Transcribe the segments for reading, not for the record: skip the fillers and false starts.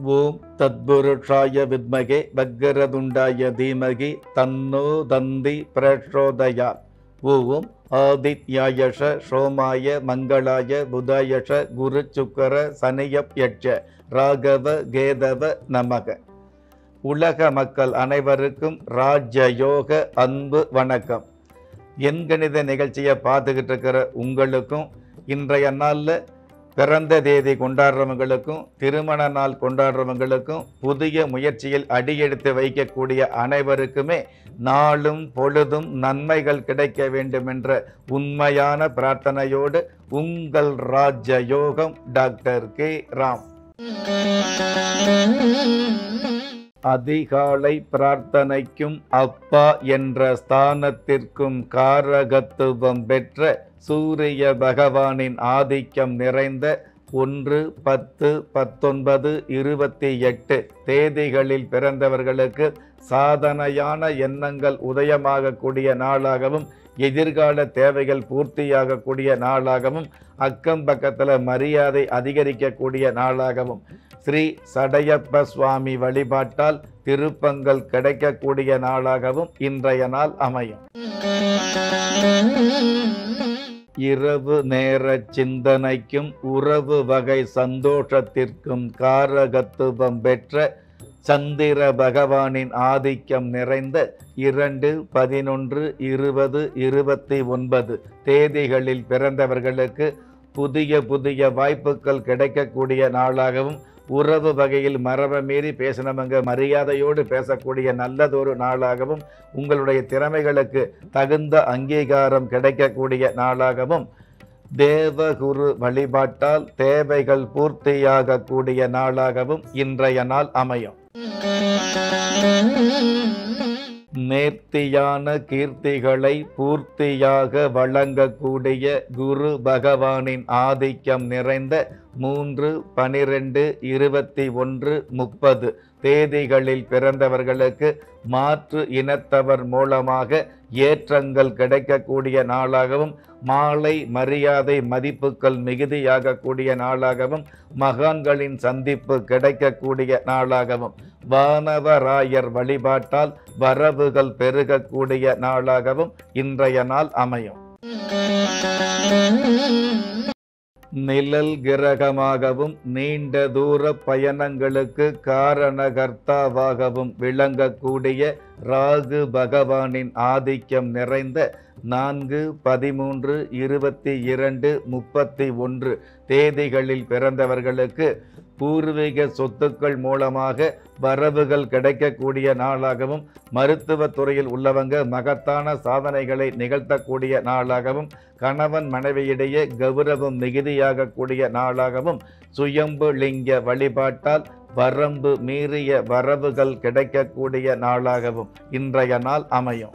ஓம் தத்புருஷாய வித்மகே வக்கரதுண்டாய தீமகி தன்னோ தந்தி பிரச்சோதயாத். ஓம் ஆதித்யாயஷ சோமாய மங்களாய புதாயஷ குரு சுக்கர சனியப்யட்ச ராகவ கேதவ நமக. உலக மக்கள் அனைவருக்கும் ராஜயோக அன்பு வணக்கம். எண்கணித நிகழ்ச்சியை பார்த்துக்கிட்டு இருக்கிற உங்களுக்கும், இன்றைய நாளில் பிறந்த தேதி கொண்டாடுறவங்களுக்கும், திருமண நாள் கொண்டாடுறவங்களுக்கும், புதிய முயற்சியில் அடியெடுத்து வைக்கக்கூடிய அனைவருக்குமே நாளும் பொழுதும் நன்மைகள் கிடைக்க வேண்டும் என்ற உண்மையான பிரார்த்தனையோடு உங்கள் ராஜயோகம் டாக்டர் கே ராம். அதிகாலை பிரார்த்தனைக்கும் அப்பா என்ற ஸ்தானத்திற்கும் காரகத்துவம் பெற்ற சூரிய பகவானின் ஆதிக்கம் நிறைந்த 1, 10, 19, 28 தேதிகளில் பிறந்தவர்களுக்கு சாதனையான எண்ணங்கள் உதயமாகக்கூடிய நாளாகவும், எதிர்கால தேவைகள் பூர்த்தியாகக்கூடிய நாளாகவும், அக்கம் பக்கத்தில் மரியாதை அதிகரிக்கக்கூடிய நாளாகவும், ஸ்ரீ சடையப்ப சுவாமி வழிபாட்டால் திருப்பங்கள் கிடைக்கக்கூடிய நாளாகவும் இன்றைய நாள் அமையும். இரவு நேர சிந்தனைக்கும் உறவு வகை சந்தோஷத்திற்கும் காரகத்துவம் பெற்ற சந்திர பகவானின் ஆதிக்கம் நிறைந்த 2, 11, 20, 29 தேதிகளில் பிறந்தவர்களுக்கு புதிய வாய்ப்புகள் கிடைக்கக்கூடிய நாளாகவும், உறவு வகையில் மரபை மீறி பேசினவங்க மரியாதையோடு பேசக்கூடிய நல்லதொரு நாளாகவும், உங்களுடைய திறமைகளுக்கு தகுந்த அங்கீகாரம் கிடைக்கக்கூடிய நாளாகவும், தேவகுரு வழிபாட்டால் தேவைகள் பூர்த்தியாகக்கூடிய நாளாகவும் இன்றைய நாள் அமையும். நேர்த்தியான கீர்த்திகளை பூர்த்தியாக வழங்கக்கூடிய குரு பகவானின் ஆதிக்கம் நிறைந்த 3, 12, 21, 30 தேதிகளில் பிறந்தவர்களுக்கு மாற்று இனத்தவர் மூலமாக ஏற்றங்கள் கிடைக்கக்கூடிய நாளாகவும், மாலை மரியாதை மதிப்புகள் மிகுதியாகக்கூடிய நாளாகவும், மகான்களின் சந்திப்பு கிடைக்கக்கூடிய நாளாகவும், வானவராயர் வழிபாட்டால் வரவுகள் பெருகக்கூடிய நாளாகவும் இன்றைய நாள் அமையும். நிழல் கிரகமாகவும் நீண்ட தூர பயணங்களுக்கு காரணகர்த்தாவாகவும் விளங்கக்கூடிய ராகு பகவானின் ஆதிக்கம் நிறைந்த 4, 13, 22, 31 தேதிகளில் பிறந்தவர்களுக்கு பூர்வீக சொத்துக்கள் மூலமாக வரவுகள் கிடைக்கக்கூடிய நாளாகவும், மருத்துவத்துறையில் உள்ளவங்க மகத்தான சாதனைகளை நிகழ்த்தக்கூடிய நாளாகவும், கணவன் மனைவியிடையே கௌரவம் மிகுதியாகக்கூடிய நாளாகவும், சுயம்பு லிங்க வழிபாட்டால் வரம்பு மீறிய வரவுகள் கிடைக்கக்கூடிய நாளாகவும் இன்றைய நாள் அமையும்.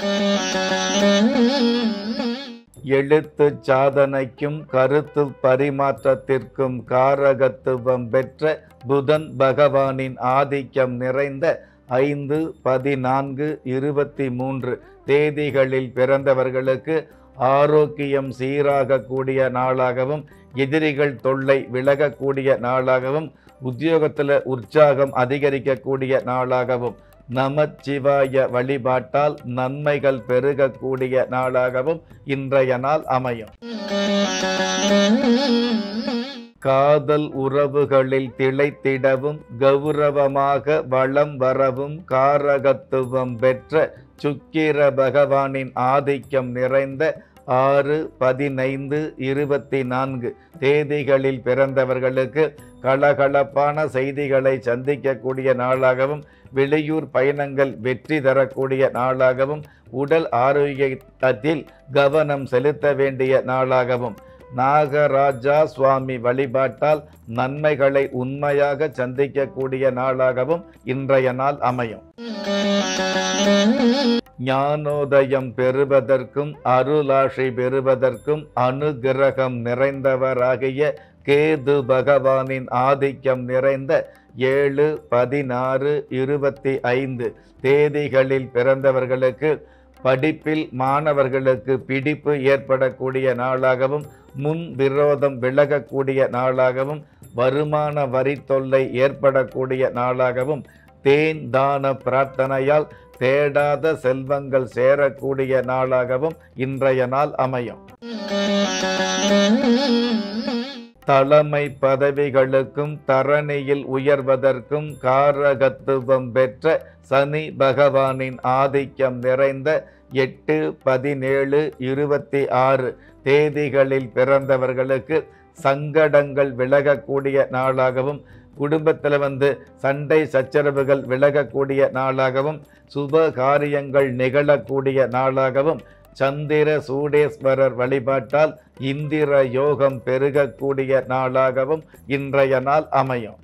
எழுத்து சாதனைக்கும் கருத்து பரிமாற்றத்திற்கும் காரகத்துவம் பெற்ற புதன் பகவானின் ஆதிக்கம் நிறைந்த 5, 14, 23 தேதிகளில் பிறந்தவர்களுக்கு ஆரோக்கியம் சீராகக்கூடிய நாளாகவும், எதிரிகள் தொல்லை விலகக்கூடிய நாளாகவும், உத்தியோகத்தில் உற்சாகம் அதிகரிக்கக்கூடிய நாளாகவும், நமச்சிவாய வழிபாட்டால் நன்மைகள் பெருகக்கூடிய நாளாகவும் இன்றைய நாள் அமையும். காதல் உறவுகளில் திளைத்திடவும் கௌரவமாக வளம் வரவும் காரகத்துவம் பெற்ற சுக்கிர பகவானின் ஆதிக்கம் நிறைந்த 6, 15, 24 தேதிகளில் பிறந்தவர்களுக்கு கலகலப்பான செய்திகளை சந்திக்கக்கூடிய நாளாகவும், வெளியூர் பயணங்கள் வெற்றி தரக்கூடிய நாளாகவும், உடல் ஆரோக்கியத்தில் கவனம் செலுத்த வேண்டிய நாளாகவும், நாகராஜா சுவாமி வழிபாட்டால் நன்மைகளை உண்மையாக சந்திக்கக்கூடிய நாளாகவும் இன்றைய நாள் அமையும். ஞானோதயம் பெறுவதற்கும் அருளாசி பெறுவதற்கும் அனுகிரகம் நிறைந்தவராகிய கேது பகவானின் ஆதிக்கம் நிறைந்த 7, 16, 25 தேதிகளில் பிறந்தவர்களுக்கு படிப்பில் மாணவர்களுக்கு பிடிப்பு ஏற்படக்கூடிய நாளாகவும், முன் விரோதம் விலகக்கூடிய நாளாகவும், வருமான வரி தொல்லை ஏற்படக்கூடிய நாளாகவும், தேன் தான பிரார்த்தனையால் தேடாத செல்வங்கள் சேரக்கூடிய நாளாகவும் இன்றைய நாள் அமையும். தலைமை பதவிகளுக்கும் தரணியில் உயர்வதற்கும் காரகத்துவம் பெற்ற சனி பகவானின் ஆதிக்கம் நிறைந்த 8, 17, 26 தேதிகளில் பிறந்தவர்களுக்கு சங்கடங்கள் விலகக்கூடிய நாளாகவும், குடும்பத்தில் சண்டை சச்சரவுகள் விலகக்கூடிய நாளாகவும், சுப காரியங்கள் நிகழக்கூடிய நாளாகவும், சந்திர சூடேஸ்வரர் வழிபாட்டால் இந்திர யோகம் பெருகக்கூடிய நாளாகவும் இன்றைய நாள் அமையும்.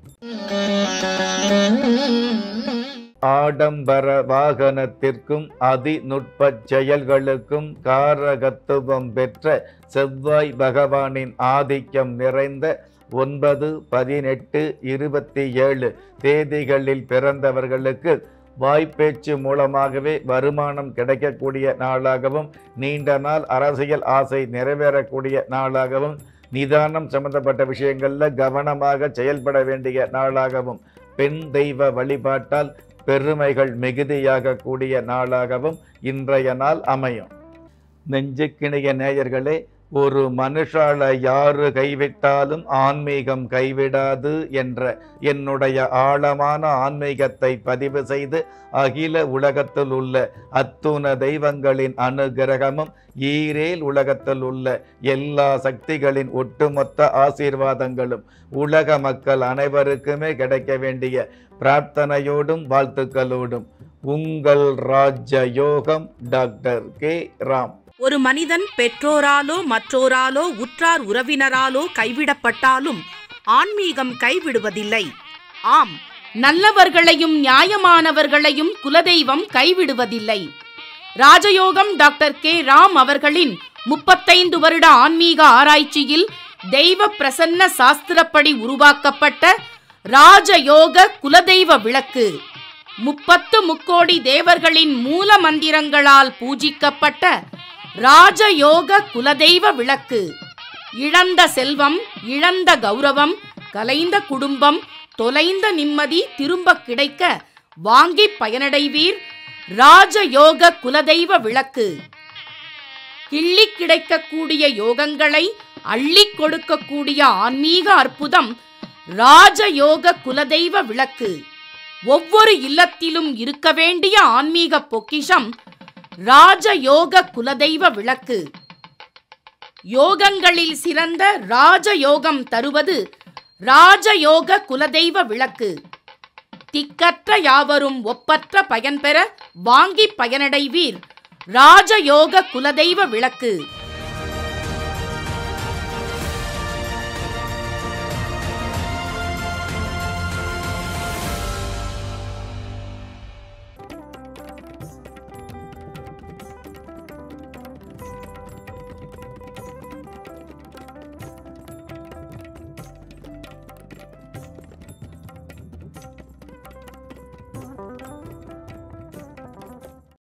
ஆடம்பர வாகனத்திற்கும் அதிநுட்ப செயல்களுக்கும் காரகத்துவம் பெற்ற செவ்வாய் பகவானின் ஆதிக்கம் நிறைந்த 9, 18, 27 தேதிகளில் பிறந்தவர்களுக்கு வாய்ப்பேச்சு மூலமாகவே வருமானம் கிடைக்கக்கூடிய நாளாகவும், நீண்ட நாள் அரசியல் ஆசை நிறைவேறக்கூடிய நாளாகவும், நிதானம் சம்பந்தப்பட்ட விஷயங்களில் கவனமாக செயல்பட வேண்டிய நாளாகவும், பெண் தெய்வ வழிபாட்டால் பெருமைகள் மிகுதியாக கூடிய நாளாகவும் இன்றைய நாள் அமையும். நெஞ்சுக்கிணைய நேயர்களே, ஒரு மனுஷால யாரு கைவிட்டாலும் ஆன்மீகம் கைவிடாது என்ற என்னுடைய ஆழமான ஆன்மீகத்தை பதிவு செய்து அகில உலகத்தில் உள்ள அத்துண தெய்வங்களின் அனுகிரகமும் ஈரேல் உலகத்தில் உள்ள எல்லா சக்திகளின் ஒட்டுமொத்த ஆசீர்வாதங்களும் உலக மக்கள் அனைவருக்குமே கிடைக்க வேண்டிய பிரார்த்தனையோடும் வாழ்த்துக்களோடும் உங்கள் ராஜயோகம் டாக்டர் கே ராம். ஒரு மனிதன் பெற்றோராலோ மற்றோராலோ உற்றார் உறவினராலோ கைவிடப்பட்டாலும் ஆன்மீகம் கைவிடுவதில்லை. ஆம், நல்லவர்களையும் நியாயமானவர்களையும் குலதெய்வம் கைவிடுவதில்லை. ராஜயோகம் டாக்டர் K.Ram அவர்களின் 35 வருட ஆன்மீக ஆராய்ச்சியில் தெய்வ பிரசன்ன சாஸ்திரப்படி உருவாக்கப்பட்ட ராஜயோக குலதெய்வ விளக்கு, 30 முக்கோடி தேவர்களின் மூல மந்திரங்களால் பூஜிக்கப்பட்ட ராஜயோக குலதெய்வ விளக்கு. இழந்த செல்வம், இழந்த கௌரவம், கலைந்த குடும்பம், தொலைந்த நிம்மதி திரும்ப கிடைக்க வாங்கி பயனடைவீர். ராஜயோக குலதெய்வ விளக்கு கிள்ளி கிடைக்கக்கூடிய யோகங்களை அள்ளி கொடுக்கக்கூடிய ஆன்மீக அற்புதம் ராஜயோக குலதெய்வ விளக்கு. ஒவ்வொரு இல்லத்திலும் இருக்க வேண்டிய ஆன்மீக பொக்கிஷம் ராஜயோக குலதெய்வ விளக்கு. யோகங்களில் சிறந்த ராஜயோகம் தருவது ராஜயோக குலதெய்வ விளக்கு. திக்கற்ற யாவரும் ஒப்பற்ற பயன்பெற வாங்கி பயனடைவீர். ராஜயோக குலதெய்வ விளக்கு.